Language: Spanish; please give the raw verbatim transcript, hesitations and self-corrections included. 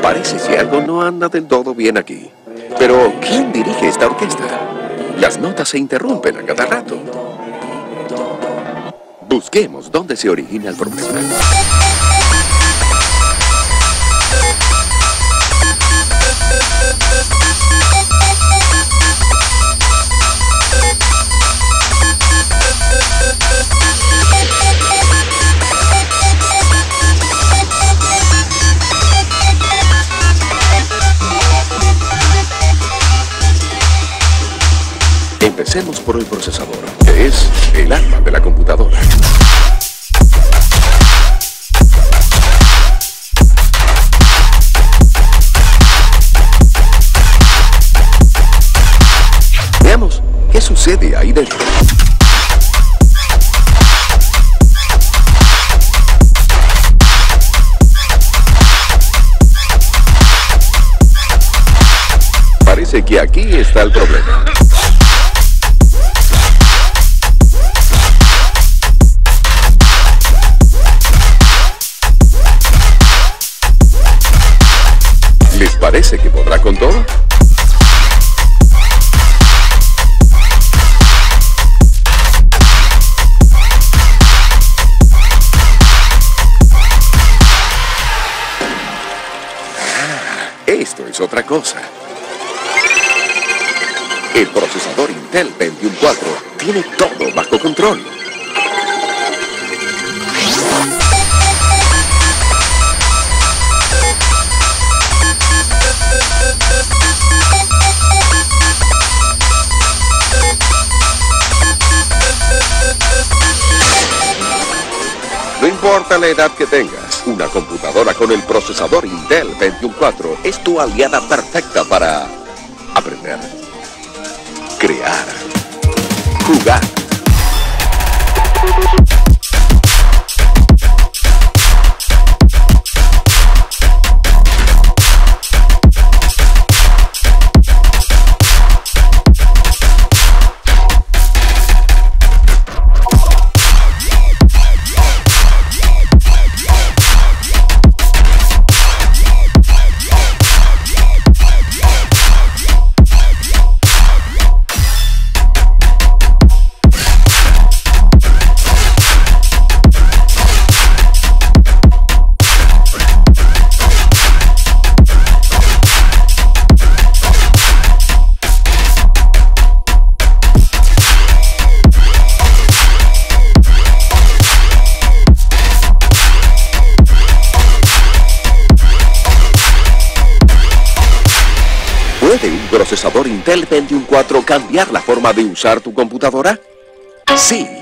Parece que algo no anda del todo bien aquí. Pero, ¿quién dirige esta orquesta? Las notas se interrumpen a cada rato. Busquemos dónde se origina el problema. Empecemos por el procesador, que es el alma de la computadora. Veamos qué sucede ahí dentro. Parece que aquí está el problema. ¿Les parece que podrá con todo? Ah, esto es otra cosa. El procesador Intel Pentium cuatro tiene todo bajo control. No importa la edad que tengas, una computadora con el procesador Intel Pentium cuatro es tu aliada perfecta para aprender, crear, jugar. ¿Puede un procesador Intel Pentium cuatro cambiar la forma de usar tu computadora? Sí.